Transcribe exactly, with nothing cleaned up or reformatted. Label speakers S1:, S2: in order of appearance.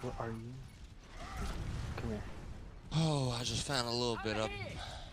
S1: Where are you? Come here.
S2: Oh, I just found a little bit up